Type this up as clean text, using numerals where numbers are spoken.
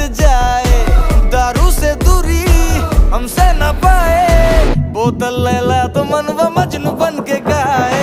जाए, दारू से दूरी हमसे न पाए, बोतल ले ला तो मनवा मजनू बन के गाए।